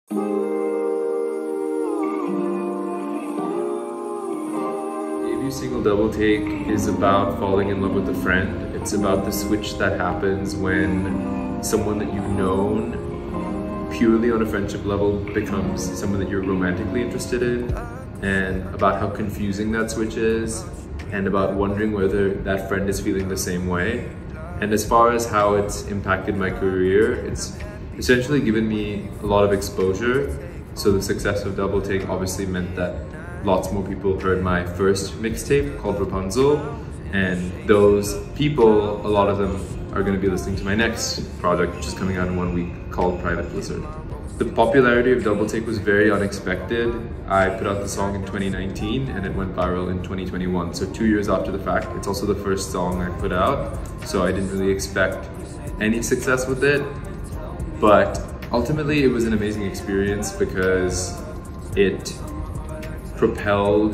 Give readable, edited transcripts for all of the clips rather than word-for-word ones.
Debut single Double Take is about falling in love with a friend. It's about the switch that happens when someone that you've known purely on a friendship level becomes someone that you're romantically interested in, and about how confusing that switch is, and about wondering whether that friend is feeling the same way. And as far as how it's impacted my career, it's essentially given me a lot of exposure. So the success of Double Take obviously meant that lots more people heard my first mixtape called Rapunzel, and those people, a lot of them are going to be listening to my next project, which is coming out in 1 week, called Private Blizzard. The popularity of Double Take was very unexpected. I put out the song in 2019 and it went viral in 2021, so 2 years after the fact. It's also the first song I put out, so I didn't really expect any success with it. But ultimately it was an amazing experience because it propelled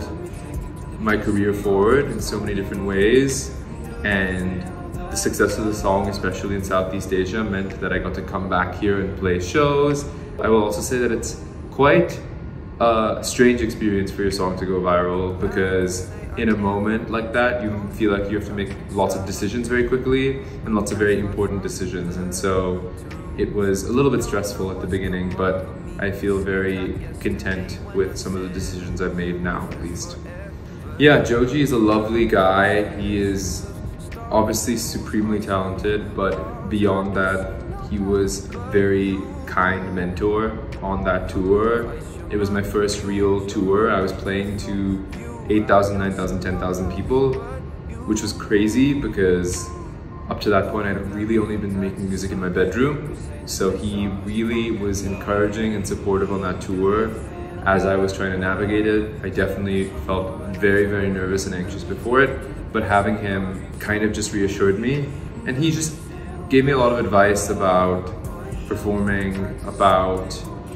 my career forward in so many different ways, and the success of the song, especially in Southeast Asia, meant that I got to come back here and play shows. I will also say that it's quite a strange experience for your song to go viral, because in a moment like that you feel like you have to make lots of decisions very quickly, and lots of very important decisions, and so it was a little bit stressful at the beginning, but I feel very content with some of the decisions I've made now, at least. Yeah, Joji is a lovely guy. He is obviously supremely talented, but beyond that, he was a very kind mentor on that tour. It was my first real tour. I was playing to 8,000, 9,000, 10,000 people, which was crazy because up to that point, I'd really only been making music in my bedroom. So he really was encouraging and supportive on that tour as I was trying to navigate it. I definitely felt very, very nervous and anxious before it, but having him kind of just reassured me. And he just gave me a lot of advice about performing, about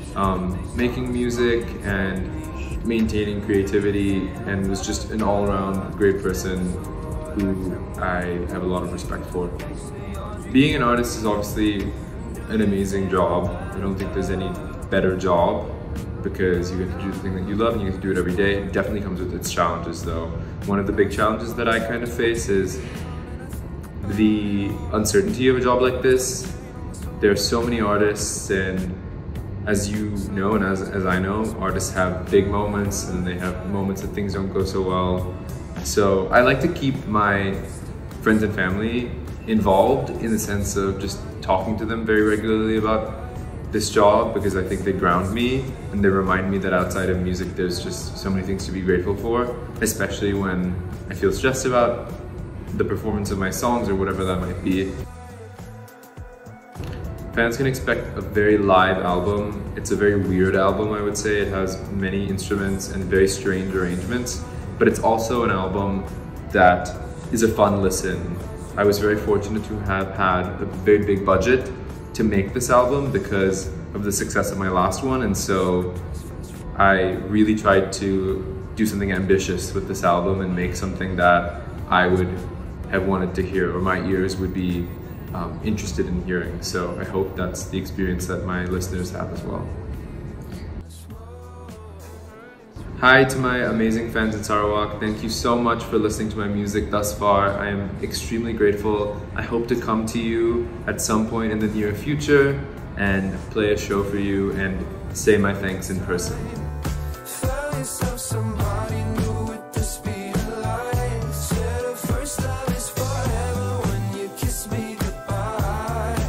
making music and maintaining creativity, and was just an all-around great person who I have a lot of respect for. Being an artist is obviously an amazing job. I don't think there's any better job, because you get to do the thing that you love and you get to do it every day. It definitely comes with its challenges though. One of the big challenges that I kind of face is the uncertainty of a job like this. There are so many artists, and as you know and as I know, artists have big moments and they have moments that things don't go so well. So I like to keep my friends and family involved in the sense of just talking to them very regularly about this job, because I think they ground me and they remind me that outside of music there's just so many things to be grateful for, especially when I feel stressed about the performance of my songs or whatever that might be. Fans can expect a very live album. It's a very weird album, I would say. It has many instruments and very strange arrangements, but it's also an album that is a fun listen. I was very fortunate to have had a very big budget to make this album because of the success of my last one, and so I really tried to do something ambitious with this album and make something that I would have wanted to hear, or my ears would be interested in hearing. So I hope that's the experience that my listeners have as well. Hi to my amazing fans in Sarawak. Thank you so much for listening to my music thus far. I am extremely grateful. I hope to come to you at some point in the near future and play a show for you and say my thanks in person.